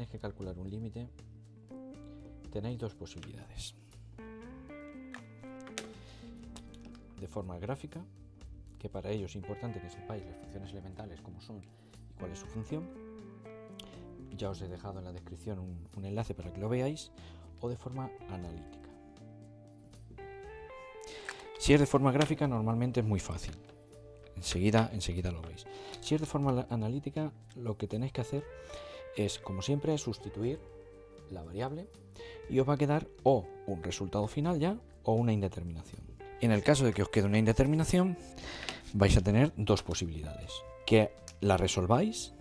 tenéis que calcular un límite, tenéis dos posibilidades. De forma gráfica, que para ello es importante que sepáis las funciones elementales cómo son y cuál es su función. Ya os he dejado en la descripción un enlace para que lo veáis, o de forma analítica. Si es de forma gráfica, normalmente es muy fácil. Enseguida lo veis. Si es de forma analítica, lo que tenéis que hacer es, como siempre, sustituir la variable y os va a quedar o un resultado final ya o una indeterminación. En el caso de que os quede una indeterminación, vais a tener dos posibilidades: que la resolváis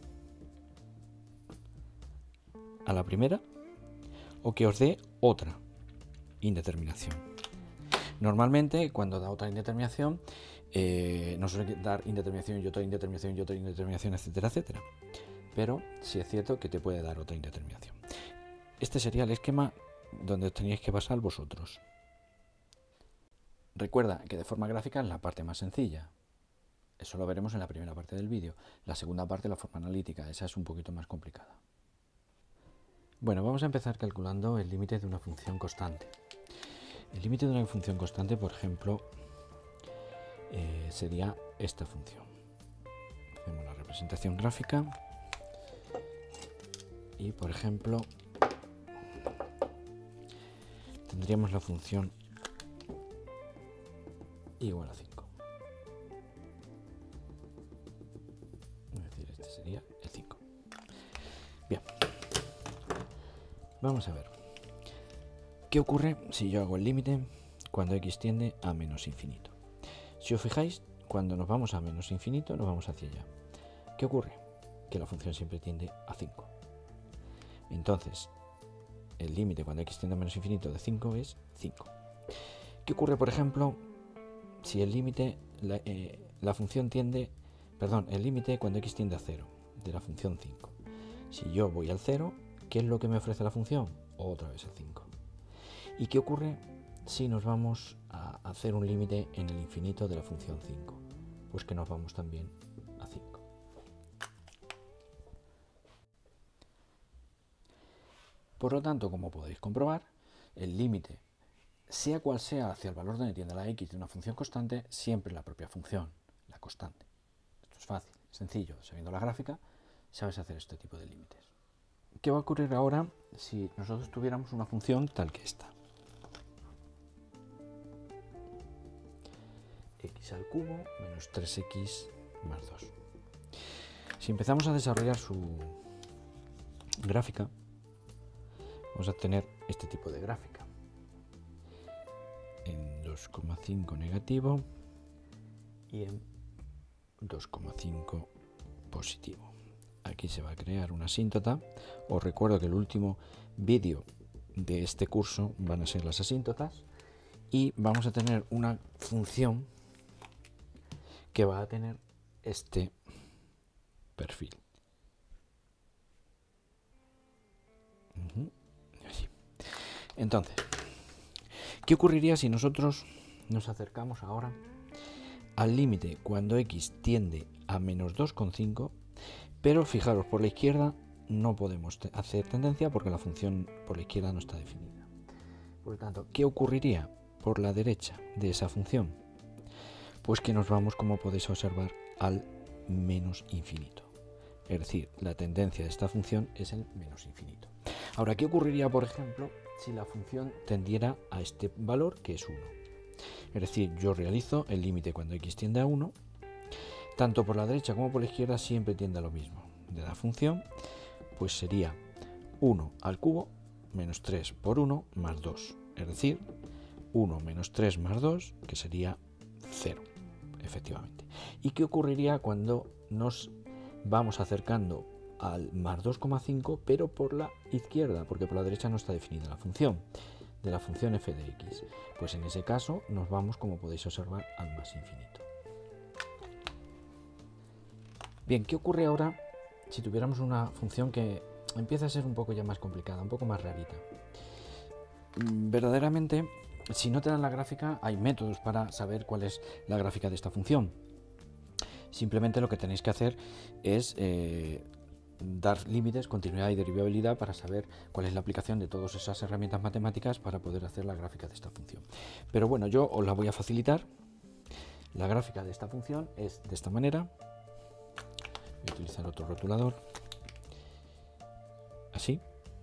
a la primera o que os dé otra indeterminación. Normalmente, cuando da otra indeterminación, no suele dar indeterminación y otra indeterminación y otra indeterminación, etcétera, etcétera. Pero sí es cierto que te puede dar otra indeterminación. Este sería el esquema donde os teníais que basar vosotros. Recuerda que de forma gráfica es la parte más sencilla. Eso lo veremos en la primera parte del vídeo. La segunda parte, la forma analítica, esa es un poquito más complicada. Bueno, vamos a empezar calculando el límite de una función constante. El límite de una función constante, por ejemplo, sería esta función. Hacemos la representación gráfica y, por ejemplo, tendríamos la función igual a 5. Es decir, este sería el 5. Bien. Vamos a ver. ¿Qué ocurre si yo hago el límite cuando x tiende a menos infinito? Si os fijáis, cuando nos vamos a menos infinito, nos vamos hacia allá. ¿Qué ocurre? Que la función siempre tiende a 5. Entonces, el límite cuando x tiende a menos infinito de 5 es 5. ¿Qué ocurre, por ejemplo, si el límite, la función tiende, perdón, el límite cuando x tiende a 0 de la función 5? Si yo voy al 0, ¿qué es lo que me ofrece la función? Otra vez el 5. ¿Y qué ocurre si nos vamos a hacer un límite en el infinito de la función 5? Pues que nos vamos también a 5. Por lo tanto, como podéis comprobar, el límite, sea cual sea hacia el valor donde tiende la x de una función constante, siempre la propia función, la constante. Esto es fácil, sencillo. Sabiendo la gráfica, sabes hacer este tipo de límites. ¿Qué va a ocurrir ahora si nosotros tuviéramos una función tal que esta? X al cubo menos 3x más 2. Si empezamos a desarrollar su gráfica, vamos a tener este tipo de gráfica. En 2,5 negativo y en 2,5 positivo. Aquí se va a crear una asíntota. Os recuerdo que el último vídeo de este curso van a ser las asíntotas y vamos a tener una función que va a tener este perfil. Así. Entonces, ¿qué ocurriría si nosotros nos acercamos ahora al límite cuando x tiende a menos 2,5? Pero fijaros, por la izquierda no podemos hacer tendencia porque la función por la izquierda no está definida. Por lo tanto, ¿qué ocurriría por la derecha de esa función? Pues que nos vamos, como podéis observar, al menos infinito. Es decir, la tendencia de esta función es el menos infinito. Ahora, ¿qué ocurriría, por ejemplo, si la función tendiera a este valor, que es 1? Es decir, yo realizo el límite cuando x tiende a 1. Tanto por la derecha como por la izquierda siempre tiende a lo mismo. De la función, pues sería 1 al cubo menos 3 por 1 más 2. Es decir, 1 menos 3 más 2, que sería 0, efectivamente. ¿Y qué ocurriría cuando nos vamos acercando al más 2,5, pero por la izquierda? Porque por la derecha no está definida la función, de la función f de x. Pues en ese caso nos vamos, como podéis observar, al más infinito. Bien, ¿qué ocurre ahora si tuviéramos una función que empieza a ser un poco ya más complicada, un poco más rarita? Verdaderamente, si no te dan la gráfica, hay métodos para saber cuál es la gráfica de esta función. Simplemente lo que tenéis que hacer es dar límites, continuidad y derivabilidad para saber cuál es la aplicación de todas esas herramientas matemáticas para poder hacer la gráfica de esta función. Pero bueno, yo os la voy a facilitar. La gráfica de esta función es de esta manera. Voy a utilizar otro rotulador. Así.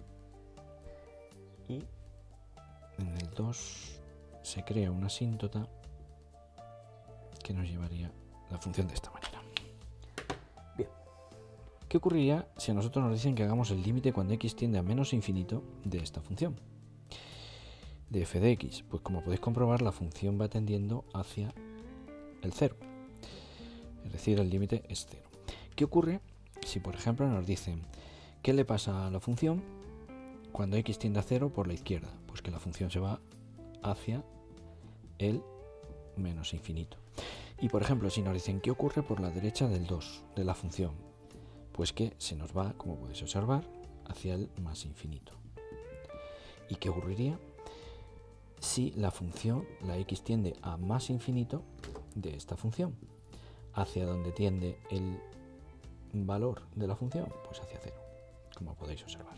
Y en el 2 se crea una asíntota que nos llevaría la función de esta manera. Bien. ¿Qué ocurriría si a nosotros nos dicen que hagamos el límite cuando x tiende a menos infinito de esta función? De f de x. Pues como podéis comprobar, la función va tendiendo hacia el 0. Es decir, el límite es 0. ¿Qué ocurre si, por ejemplo, nos dicen qué le pasa a la función cuando x tiende a 0 por la izquierda? Pues que la función se va hacia el menos infinito. Y por ejemplo, si nos dicen qué ocurre por la derecha del 2 de la función, pues que se nos va, como podéis observar, hacia el más infinito. ¿Y qué ocurriría si la función, la x tiende a más infinito de esta función? ¿Hacia dónde tiende el valor de la función? Pues hacia 0, como podéis observar.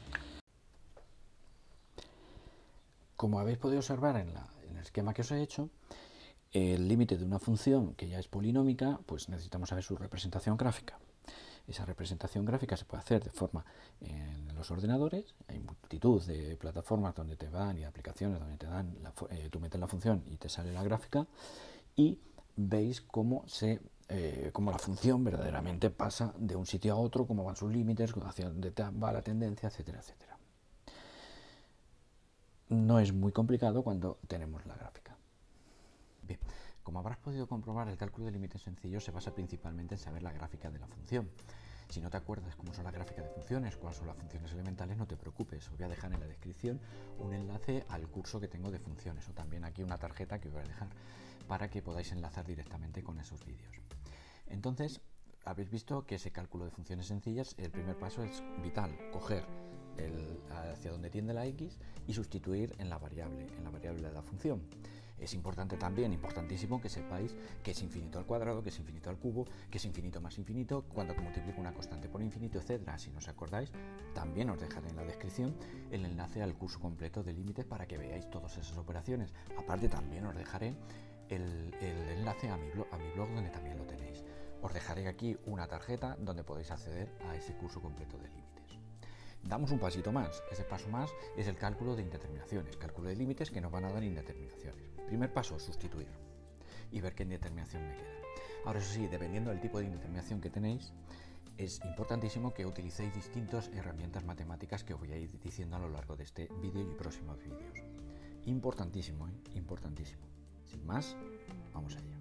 Como habéis podido observar en el esquema que os he hecho, el límite de una función que ya es polinómica, pues necesitamos saber su representación gráfica. Esa representación gráfica se puede hacer de forma en los ordenadores. Hay multitud de plataformas donde te dan y aplicaciones donde te dan, tú metes la función y te sale la gráfica y veis cómo la función verdaderamente pasa de un sitio a otro, cómo van sus límites, hacia dónde va la tendencia, etcétera, etcétera. No es muy complicado cuando tenemos la gráfica. Bien, como habrás podido comprobar, el cálculo de límites sencillos se basa principalmente en saber la gráfica de la función. Si no te acuerdas cómo son las gráficas de funciones, cuáles son las funciones elementales, no te preocupes. Os voy a dejar en la descripción un enlace al curso que tengo de funciones, o también aquí una tarjeta que os voy a dejar para que podáis enlazar directamente con esos vídeos. Entonces, habéis visto que ese cálculo de funciones sencillas, el primer paso es vital, coger hacia donde tiende la x y sustituir en la variable de la función. Es importante también, importantísimo, que sepáis que es infinito al cuadrado, que es infinito al cubo, que es infinito más infinito, cuando multiplico una constante por infinito, etcétera. Si no os acordáis, también os dejaré en la descripción el enlace al curso completo de límites para que veáis todas esas operaciones. Aparte, también os dejaré el enlace a mi blog donde también lo tenéis. Os dejaré aquí una tarjeta donde podéis acceder a ese curso completo de límites. Damos un pasito más. Ese paso más es el cálculo de indeterminaciones, cálculo de límites que nos van a dar indeterminaciones. Primer paso, sustituir y ver qué indeterminación me queda. Ahora, eso sí, dependiendo del tipo de indeterminación que tenéis, es importantísimo que utilicéis distintas herramientas matemáticas que os voy a ir diciendo a lo largo de este vídeo y próximos vídeos. Importantísimo, ¿eh? Importantísimo. Sin más, vamos allá.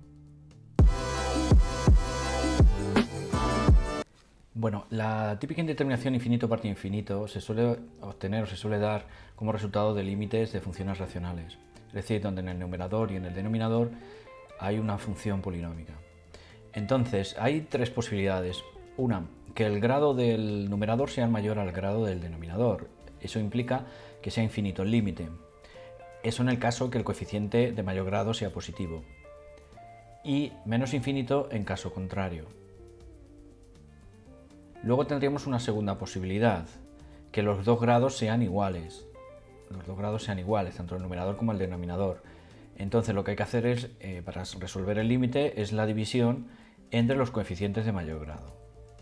Bueno, la típica indeterminación infinito partido infinito se suele obtener o se suele dar como resultado de límites de funciones racionales, es decir, donde en el numerador y en el denominador hay una función polinómica. Entonces, hay tres posibilidades. Una, que el grado del numerador sea mayor al grado del denominador. Eso implica que sea infinito el límite. Eso en el caso que el coeficiente de mayor grado sea positivo. Y menos infinito en caso contrario. Luego tendríamos una segunda posibilidad, que los dos grados sean iguales. Los dos grados sean iguales, tanto el numerador como el denominador. Entonces lo que hay que hacer es, para resolver el límite, es la división entre los coeficientes de mayor grado.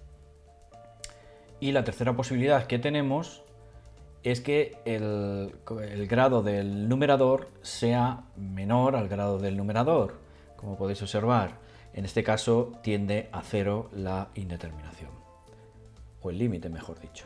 Y la tercera posibilidad que tenemos es que el grado del numerador sea menor al grado del numerador. Como podéis observar, en este caso tiende a 0 la indeterminación. O el límite, mejor dicho.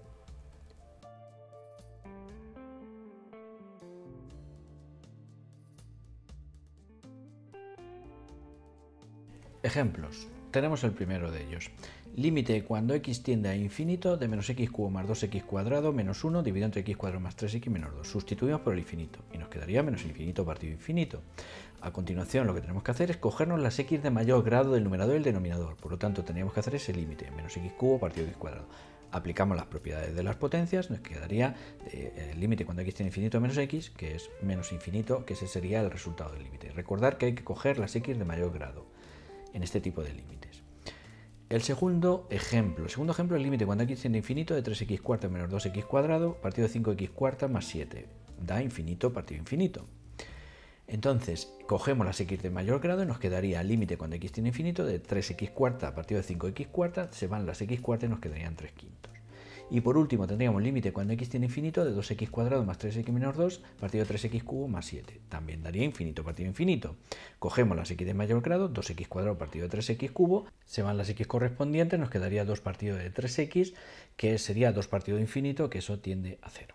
Ejemplos. Tenemos el primero de ellos. Límite cuando x tiende a infinito de menos x cubo más 2x cuadrado menos 1 dividido entre x cuadrado más 3x menos 2. Sustituimos por el infinito y nos quedaría menos infinito partido infinito. A continuación lo que tenemos que hacer es cogernos las x de mayor grado del numerador y el denominador. Por lo tanto, tendríamos que hacer ese límite, menos x cubo partido x cuadrado. Aplicamos las propiedades de las potencias, nos quedaría el límite cuando x tiende a infinito menos x, que es menos infinito, que ese sería el resultado del límite. Recordar que hay que coger las x de mayor grado en este tipo de límites. El segundo ejemplo es el límite cuando x tiende a infinito de 3x cuarta menos 2x cuadrado partido de 5x cuarta más 7. Da infinito partido de infinito. Entonces, cogemos las x de mayor grado y nos quedaría el límite cuando x tiende a infinito de 3x cuarta partido de 5x cuarta, se van las x cuartas y nos quedarían 3 quintos. Y por último tendríamos límite cuando x tiende a infinito de 2x cuadrado más 3x menos 2 partido de 3x cubo más 7. También daría infinito partido de infinito. Cogemos las x de mayor grado, 2x cuadrado partido de 3x cubo, se van las x correspondientes, nos quedaría 2 partido de 3x, que sería 2 partido de infinito, que eso tiende a 0.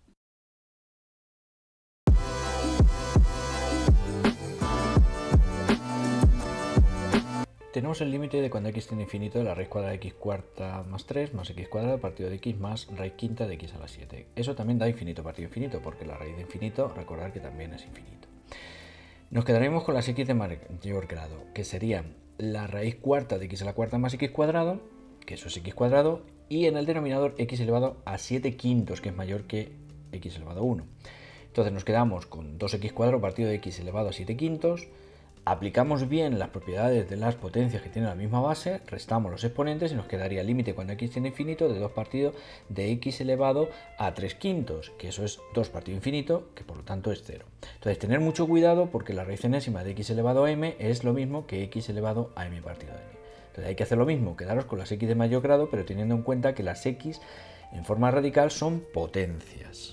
Tenemos el límite de cuando x tiende a infinito de la raíz cuadrada de x cuarta más 3 más x cuadrado partido de x más raíz quinta de x a la 7. Eso también da infinito partido de infinito, porque la raíz de infinito, recordad que también es infinito. Nos quedaremos con las x de mayor grado, que serían la raíz cuarta de x a la cuarta más x cuadrado, que eso es x cuadrado, y en el denominador x elevado a 7 quintos, que es mayor que x elevado a 1. Entonces nos quedamos con 2x cuadrado partido de x elevado a 7 quintos. Aplicamos bien las propiedades de las potencias que tienen la misma base, restamos los exponentes y nos quedaría el límite cuando x tiende a infinito de 2 partido de x elevado a 3 quintos, que eso es 2 partido infinito, que por lo tanto es 0. Entonces tener mucho cuidado porque la raíz enésima de x elevado a m es lo mismo que x elevado a m partido de m. Entonces hay que hacer lo mismo, quedaros con las x de mayor grado, pero teniendo en cuenta que las x en forma radical son potencias.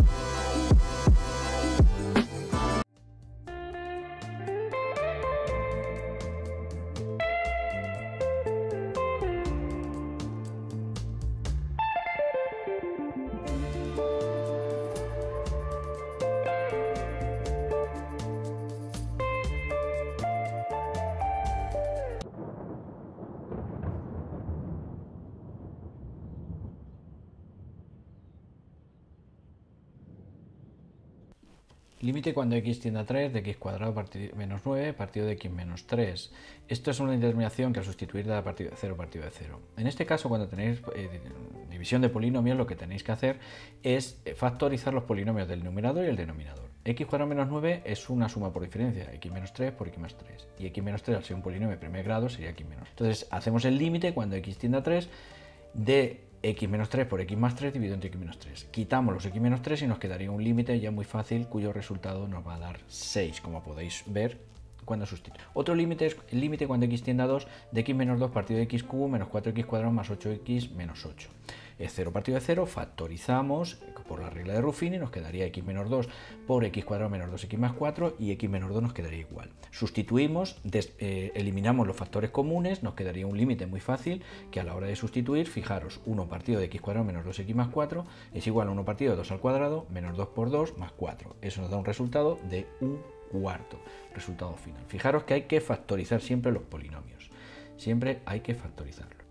Límite cuando x tiende a 3 de x cuadrado partido menos 9 partido de x menos 3. Esto es una determinación que al sustituir da partido de 0 partido de 0. En este caso, cuando tenéis división de polinomios, lo que tenéis que hacer es factorizar los polinomios del numerador y el denominador. X cuadrado menos 9 es una suma por diferencia, x menos 3 por x más 3. Y x menos 3 al ser un polinomio de primer grado sería x menos. Entonces hacemos el límite cuando x tiende a 3 de x menos 3 por x más 3 dividido entre x menos 3. Quitamos los x menos 3 y nos quedaría un límite ya muy fácil cuyo resultado nos va a dar 6, como podéis ver cuando sustituyo. Otro límite es el límite cuando x tiende a 2 de x menos 2 partido de x cubo menos 4x cuadrado más 8x menos 8. Es 0 partido de 0, factorizamos por la regla de Ruffini, nos quedaría x menos 2 por x cuadrado menos 2x más 4 y x menos 2 nos quedaría igual. Sustituimos, eliminamos los factores comunes, nos quedaría un límite muy fácil que a la hora de sustituir, fijaros, 1 partido de x cuadrado menos 2x más 4 es igual a 1 partido de 2 al cuadrado menos 2 por 2 más 4. Eso nos da un resultado de un cuarto, resultado final. Fijaros que hay que factorizar siempre los polinomios, siempre hay que factorizarlo.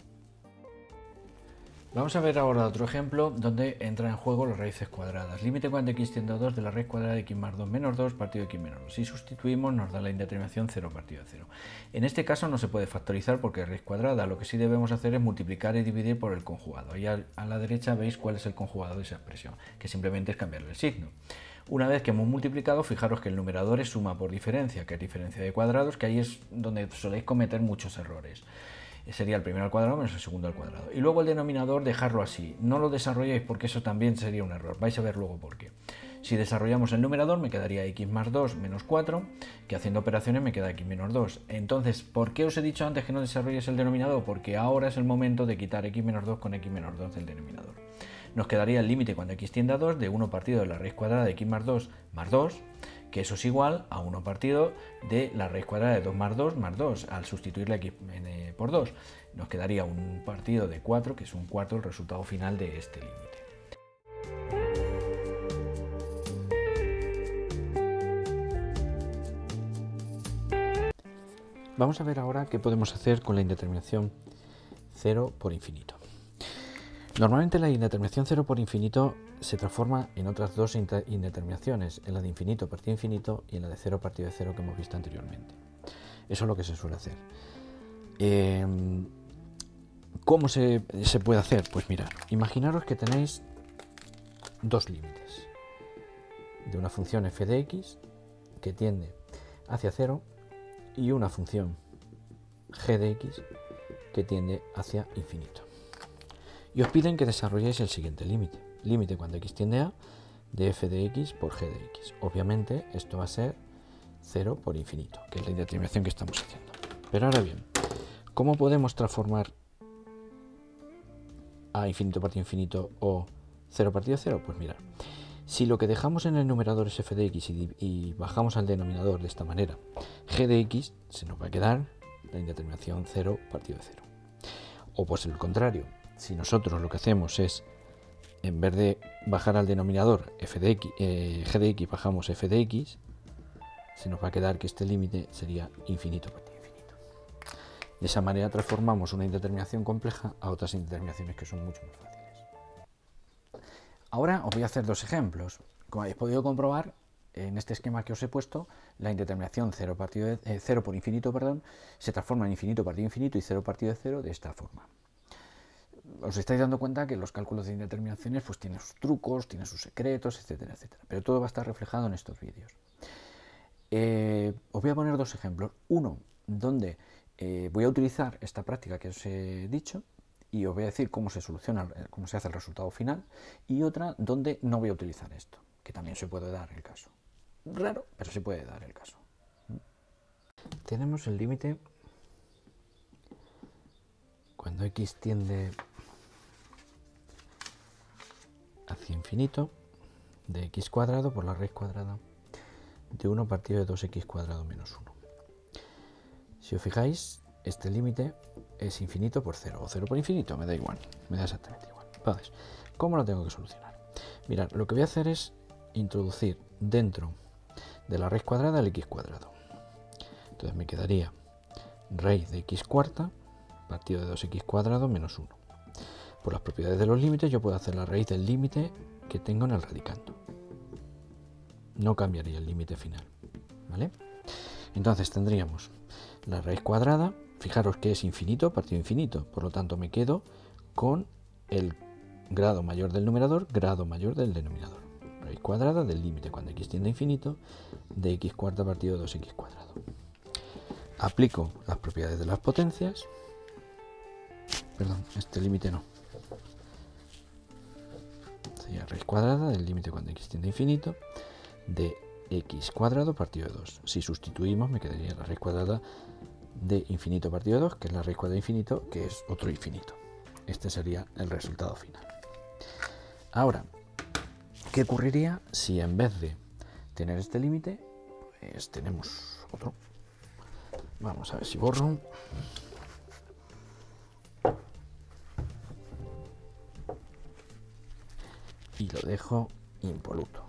Vamos a ver ahora otro ejemplo donde entra en juego las raíces cuadradas. Límite cuando x tiende a 2 de la raíz cuadrada de x más 2 menos 2 partido de x menos 2. Si sustituimos nos da la indeterminación 0 partido de 0. En este caso no se puede factorizar porque es raíz cuadrada. Lo que sí debemos hacer es multiplicar y dividir por el conjugado. Ahí a la derecha veis cuál es el conjugado de esa expresión, que simplemente es cambiarle el signo. Una vez que hemos multiplicado, fijaros que el numerador es suma por diferencia, que es diferencia de cuadrados, que ahí es donde soléis cometer muchos errores. Sería el primero al cuadrado menos el segundo al cuadrado. Y luego el denominador dejarlo así. No lo desarrolléis porque eso también sería un error. Vais a ver luego por qué. Si desarrollamos el numerador me quedaría x más 2 menos 4, que haciendo operaciones me queda x menos 2. Entonces, ¿por qué os he dicho antes que no desarrolléis el denominador? Porque ahora es el momento de quitar x menos 2 con x menos 2 del denominador. Nos quedaría el límite cuando x tiende a 2 de 1 partido de la raíz cuadrada de x más 2, que eso es igual a 1 partido de la raíz cuadrada de 2 más 2, al sustituir la x por 2. Nos quedaría un partido de 4, que es un cuarto, el resultado final de este límite. Vamos a ver ahora qué podemos hacer con la indeterminación 0 por infinito. Normalmente la indeterminación 0 por infinito se transforma en otras dos indeterminaciones, en la de infinito partido infinito y en la de 0 partido de 0 que hemos visto anteriormente. Eso es lo que se suele hacer. ¿Cómo se puede hacer? Pues mirad, imaginaros que tenéis dos límites de una función f de x que tiende hacia 0 y una función g de x que tiende hacia infinito. Y os piden que desarrolléis el siguiente límite. Límite cuando x tiende a de f de x por g de x. Obviamente esto va a ser 0 por infinito, que es la indeterminación que estamos haciendo. Pero ahora bien, ¿cómo podemos transformar a infinito partido infinito o 0 partido 0? Pues mirad, si lo que dejamos en el numerador es f de x y bajamos al denominador de esta manera g de x, se nos va a quedar la indeterminación 0 partido de 0. O pues el contrario, si nosotros lo que hacemos es, en vez de bajar al denominador f de x, g de x, bajamos f de x, se nos va a quedar que este límite sería infinito partido infinito. De esa manera transformamos una indeterminación compleja a otras indeterminaciones que son mucho más fáciles. Ahora os voy a hacer dos ejemplos. Como habéis podido comprobar, en este esquema que os he puesto, la indeterminación 0 por infinito, se transforma en infinito partido infinito y 0 partido de 0 de esta forma. Os estáis dando cuenta que los cálculos de indeterminaciones pues tienen sus trucos, tienen sus secretos, etcétera, etcétera. Pero todo va a estar reflejado en estos vídeos. Os voy a poner dos ejemplos. Uno, donde voy a utilizar esta práctica que os he dicho y os voy a decir cómo se soluciona, cómo se hace el resultado final. Y otra, donde no voy a utilizar esto, que también se puede dar el caso. Raro, pero se puede dar el caso. Tenemos el límite cuando x tiende hacia infinito de x cuadrado por la raíz cuadrada de 1 partido de 2x cuadrado menos 1. Si os fijáis, este límite es infinito por 0, o 0 por infinito, me da igual, me da exactamente igual. Entonces, ¿cómo lo tengo que solucionar? Mirad, lo que voy a hacer es introducir dentro de la raíz cuadrada el x cuadrado. Entonces me quedaría raíz de x cuarta partido de 2x cuadrado menos 1. Por las propiedades de los límites yo puedo hacer la raíz del límite que tengo en el radicando. No cambiaría el límite final, ¿vale? Entonces tendríamos la raíz cuadrada, fijaros que es infinito partido infinito, por lo tanto me quedo con el grado mayor del numerador, grado mayor del denominador. Raíz cuadrada del límite cuando x tiende a infinito de x cuarta partido de 2x cuadrado. Aplico las propiedades de las potencias. Perdón, este límite no. Sería raíz cuadrada del límite cuando x tiende a infinito de x cuadrado partido de 2. Si sustituimos me quedaría la raíz cuadrada de infinito partido de 2, que es la raíz cuadrada de infinito, que es otro infinito. Este sería el resultado final. Ahora, ¿qué ocurriría si en vez de tener este límite, pues tenemos otro? Vamos a ver si borro. Y lo dejo impoluto.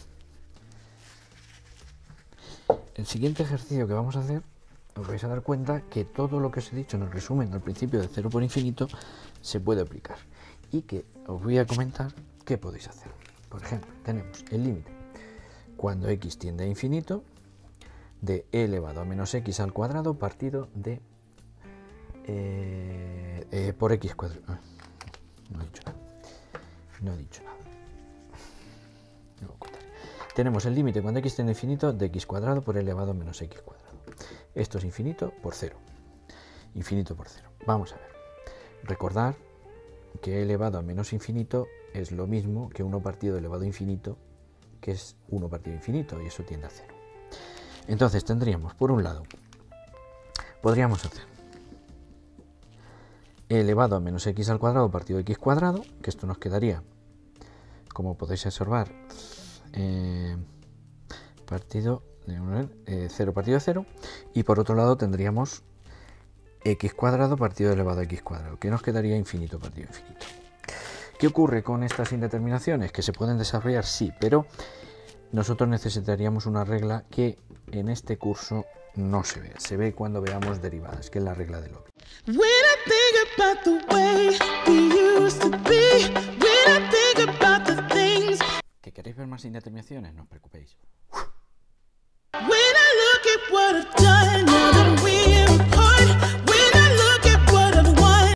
El siguiente ejercicio que vamos a hacer, os vais a dar cuenta que todo lo que os he dicho en el resumen al principio de 0 por infinito se puede aplicar. Y que os voy a comentar qué podéis hacer. Por ejemplo, tenemos el límite cuando x tiende a infinito de e elevado a menos x al cuadrado partido de por x cuadrado. No he dicho nada. No he dicho nada. Tenemos el límite cuando x tiende a infinito de x cuadrado por e elevado a menos x cuadrado. Esto es infinito por 0. Infinito por 0. Vamos a ver. Recordar que e elevado a menos infinito es lo mismo que 1 partido elevado a infinito, que es 1 partido infinito, y eso tiende a 0. Entonces tendríamos, por un lado, podríamos hacer e elevado a menos x al cuadrado partido de x cuadrado, que esto nos quedaría, como podéis observar, partido de 0 partido de 0, y por otro lado tendríamos x cuadrado partido elevado a x cuadrado, que nos quedaría infinito partido de infinito. ¿Qué ocurre con estas indeterminaciones? Que se pueden desarrollar, sí, pero nosotros necesitaríamos una regla que en este curso no se ve. Se ve cuando veamos derivadas, que es la regla de Lovell. ¿Que queréis ver más indeterminaciones? No os preocupéis.